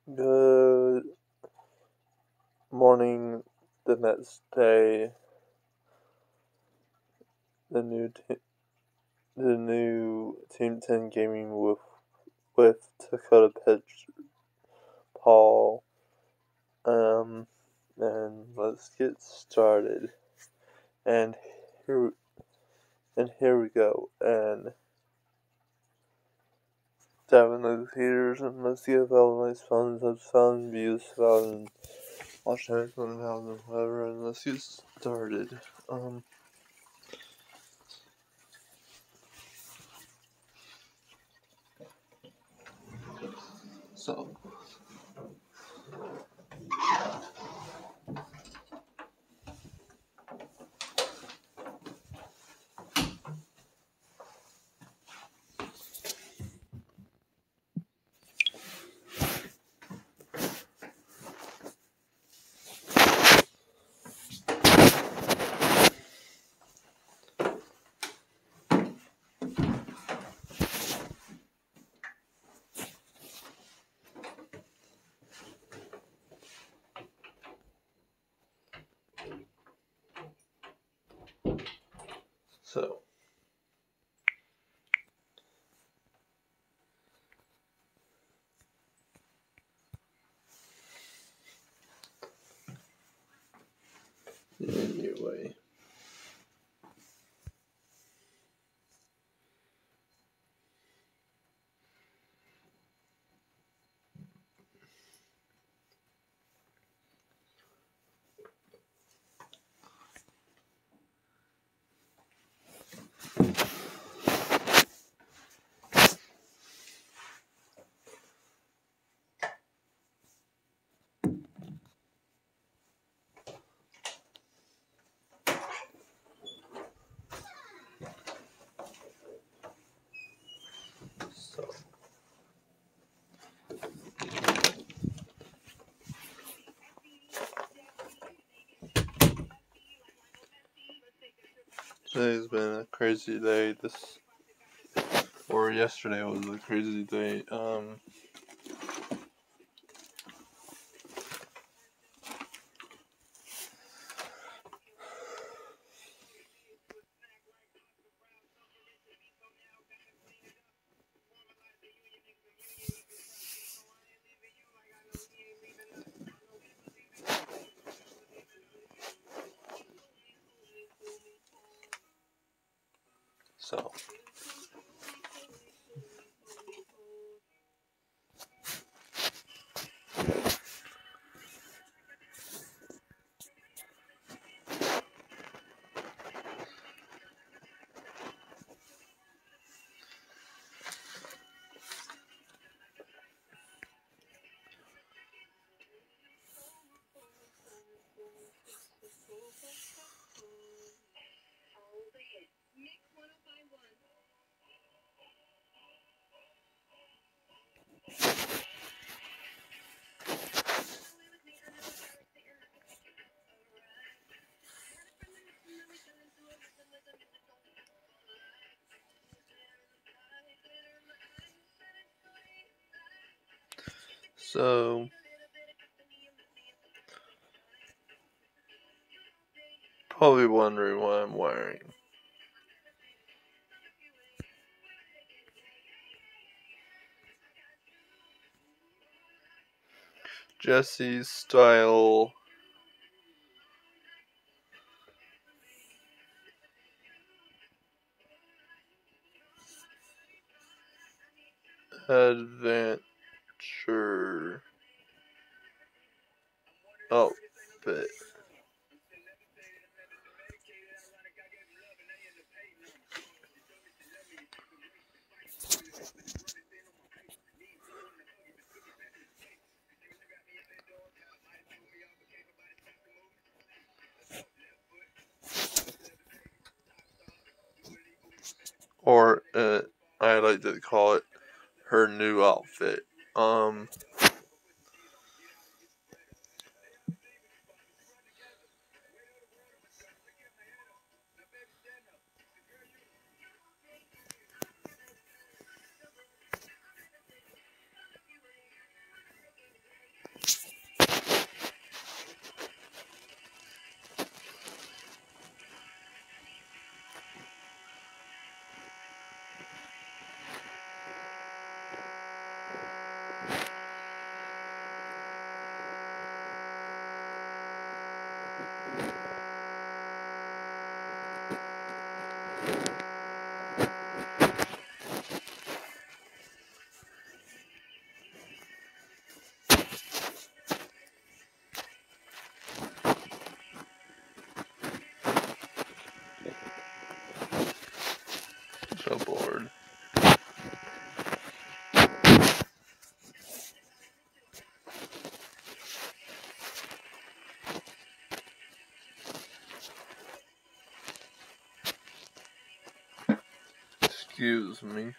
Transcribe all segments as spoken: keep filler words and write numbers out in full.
Good morning. The next day, the new te- the new Team Ten Gaming with with Dakota Pitch Paul. Um, and let's get started. And here and here we go. And diving those heaters and let's give all nice fun, such fun views, fun watch everything and whatever. And let's get started. Um. So. So. Anyway. So. Today's been a crazy day. This or yesterday was a crazy day. Um, so. So, probably wondering what I'm wearing. Jesse's style adventure outfit. Or uh, I like to call it her new outfit. Um, Excuse me.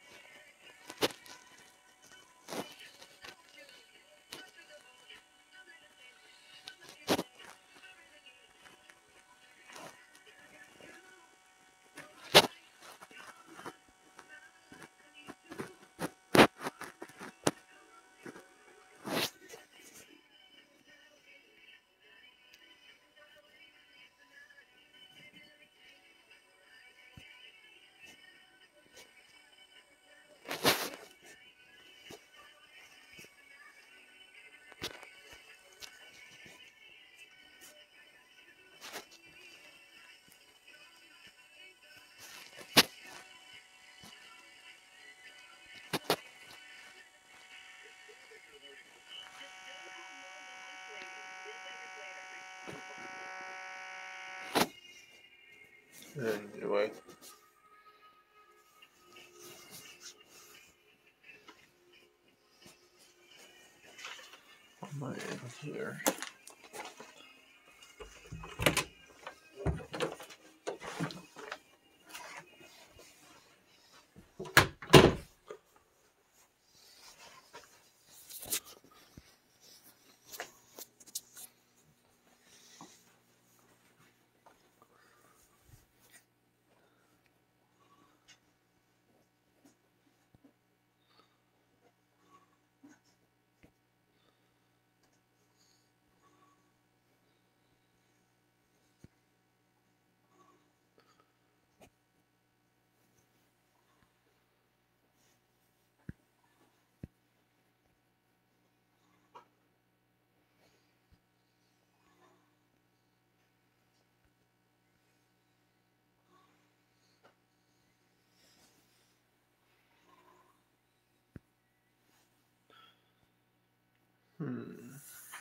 Anyway. What am I in here? Hmm.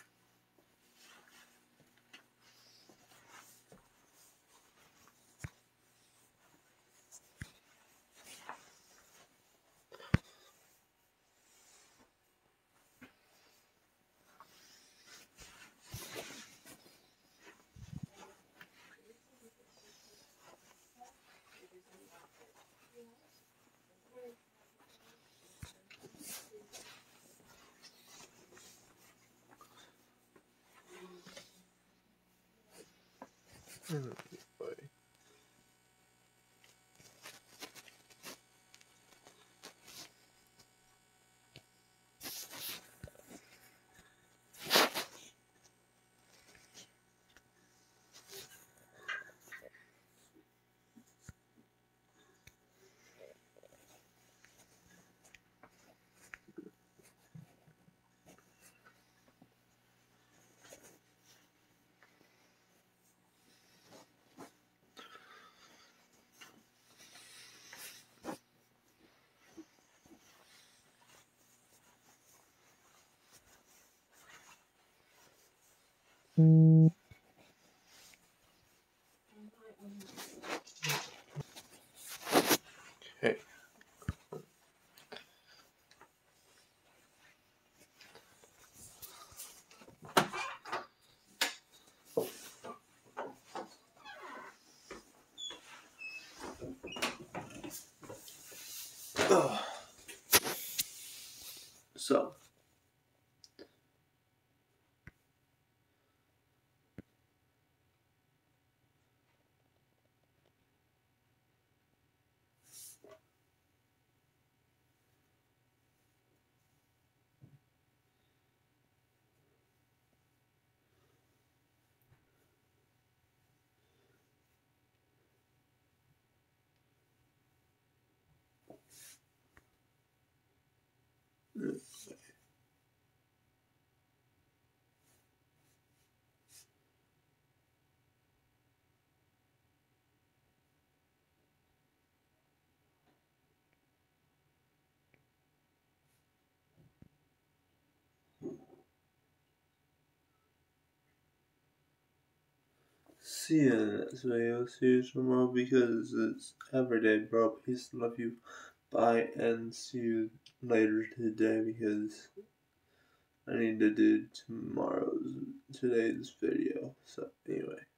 Anyway. Okay. Oh. So. See you in the next video. See you tomorrow because it's everyday, bro. Peace and love you. Bye, and see you later today because I need to do tomorrow's today's video. So anyway.